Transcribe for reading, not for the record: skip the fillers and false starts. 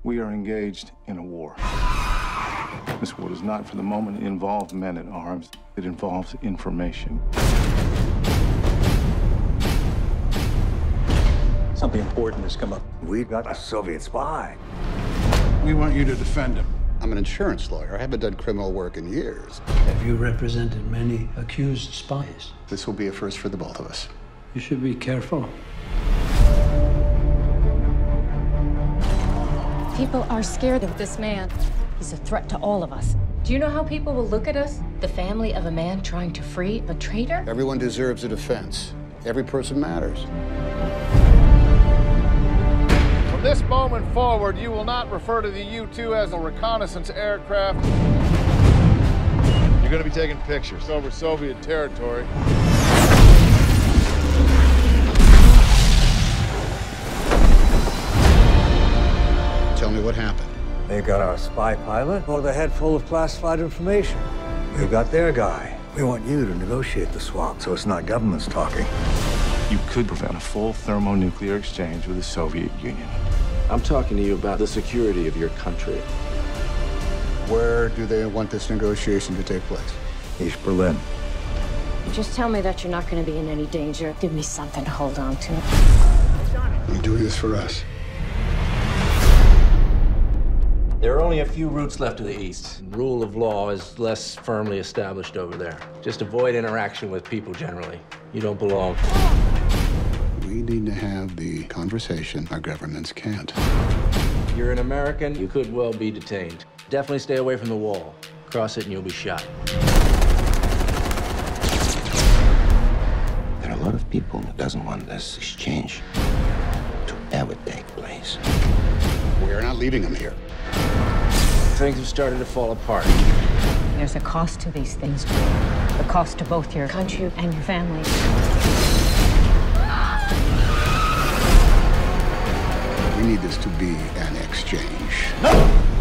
We are engaged in a war. This war does not, for the moment, involve men at arms. It involves information. Something important has come up. We've got a Soviet spy. We want you to defend him. I'm an insurance lawyer. I haven't done criminal work in years. Have you represented many accused spies? This will be a first for the both of us. You should be careful. People are scared of this man. He's a threat to all of us. Do you know how people will look at us? The family of a man trying to free a traitor? Everyone deserves a defense. Every person matters. From this moment forward, you will not refer to the U-2 as a reconnaissance aircraft. You're going to be taking pictures over Soviet territory. Tell me what happened. They got our spy pilot with a head full of classified information. We've got their guy. We want you to negotiate the swap so it's not governments talking. You could prevent a full thermonuclear exchange with the Soviet Union. I'm talking to you about the security of your country. Where do they want this negotiation to take place? East Berlin. Just tell me that you're not going to be in any danger. Give me something to hold on to. You're doing this for us. There are only a few routes left to the east. Rule of law is less firmly established over there. Just avoid interaction with people generally. You don't belong. We need to have the conversation our governments can't. You're an American, you could well be detained. Definitely stay away from the wall. Cross it and you'll be shot. There are a lot of people who doesn't want this exchange to ever take place. We're not leaving them here. Things have started to fall apart. There's a cost to these things. The cost to both your country and your family. We need this to be an exchange. No!